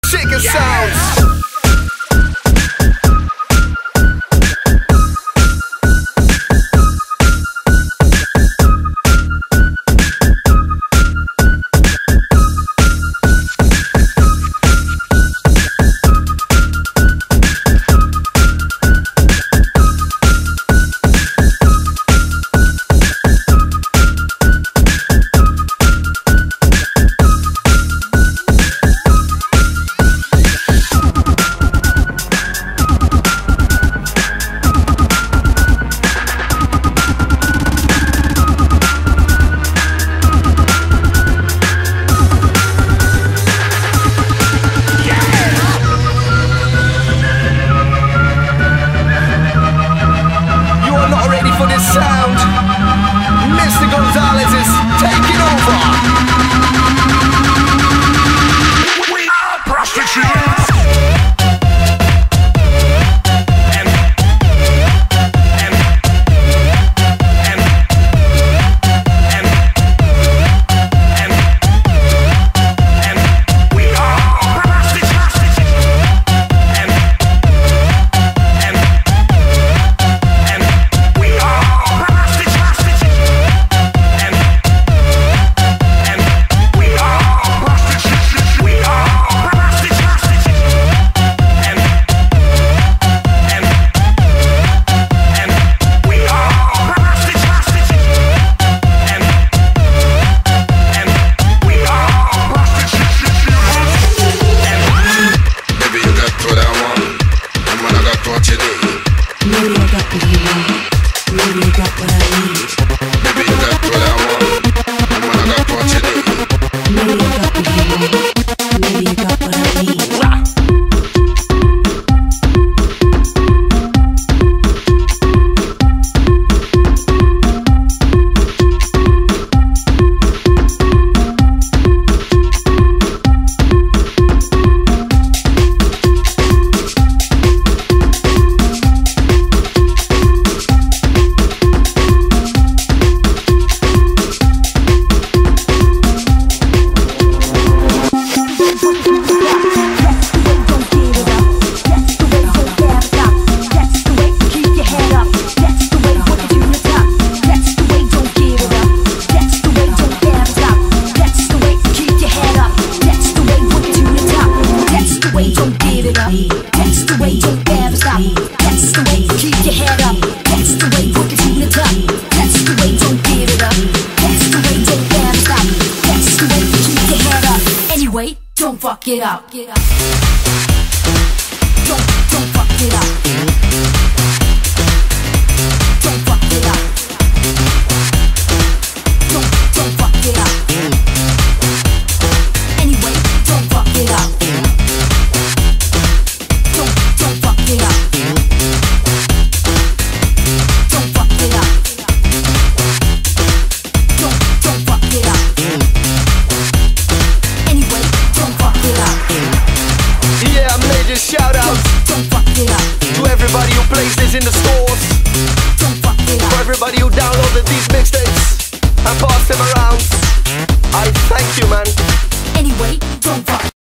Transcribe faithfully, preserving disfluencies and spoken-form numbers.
Shaker sounds. Don't fuck it up. Get up. Don't, don't fuck it up. Don't fuck it up. Don't, don't fuck it up. Anyway, don't fuck it up. Don't, don't fuck it up. Don't fuck it up. Don't, don't fuck it up. Anyway, don't fuck it up. Yeah, I made a shout out. Don't, don't fuck it up. To everybody who plays this in the stores. Don't fuck it up. For everybody who downloaded these mixtapes and passed them around. I thank you, man. Anyway, don't fuck